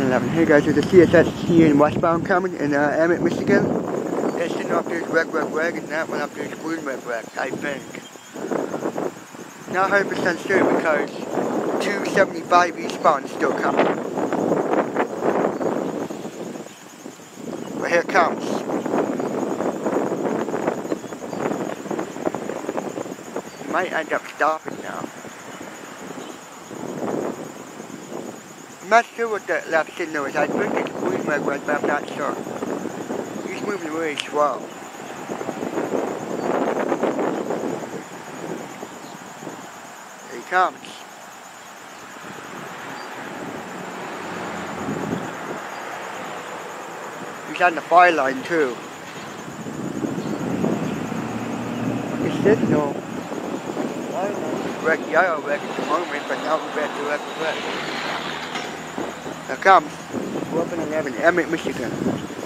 1111. Hey guys, there's a CSX CN westbound coming in Emmett, Michigan. It's sitting up there's red, and that one up there's green, red, I think. Not 100% sure because 275 eastbound is still coming. But here it comes. Might end up stopping now. I'm not sure what that left signal is. I think it's green, red, but I'm not sure. He's moving really slow. Here he comes. He's on the fire line too. His signal. Red, yellow, red at the moment, but now we're back to red. Here comes. 1111, Emmett, Michigan.